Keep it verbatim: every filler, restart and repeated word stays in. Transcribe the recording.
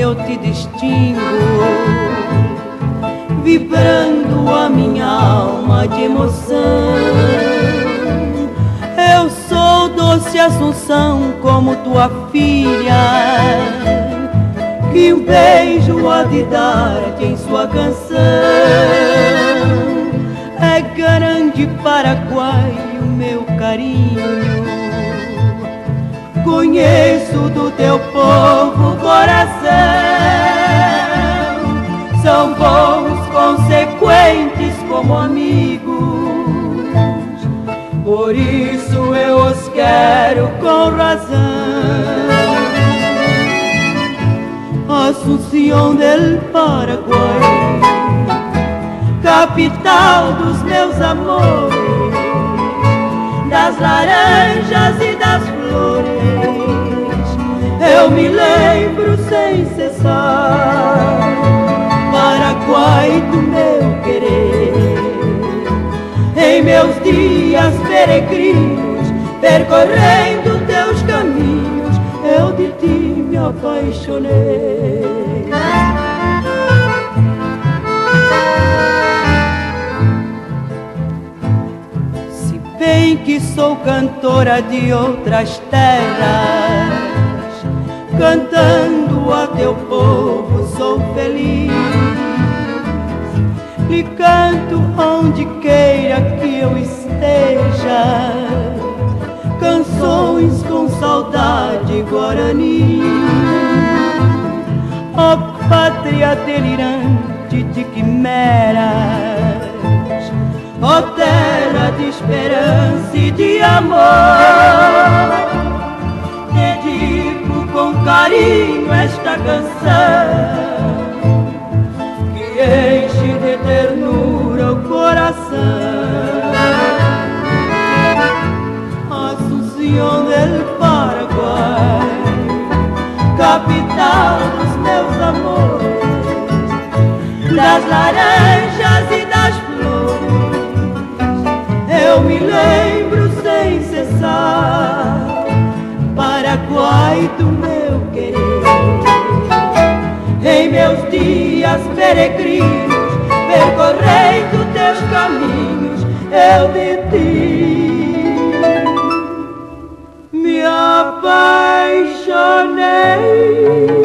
eu te distingo, vibrando a minha alma de emoção. Eu sou doce Assunção como tua filha, que um beijo há de dar-te em sua canção. É grande Paraguai o meu carinho, conheço do teu povo coração. São bons, consequentes como amigos, por isso eu os quero com razão. Asunción del Paraguay, capital dos meus amores, das laranjas e das flores, eu me lembro sem cessar. Paraguai do meu querer, em meus dias peregrinos, percorrendo teus caminhos, eu de ti me apaixonei. Se bem que sou cantora de outras terras, cantando a teu povo sou feliz. Lhe canto onde queira que eu esteja, canções com saudade guarani. Ó pátria delirante de quimeras, ó terra de esperança e de amor, dedico com carinho esta canção que enche de ternura o coração. Asunción del Paraguay, capital dos meus amores, das laranjas e das flores, eu me lembro sem cessar. Paraguai do meu querer, em meus dias peregrinos, percorrendo teus caminhos, eu de ti me apaixonei.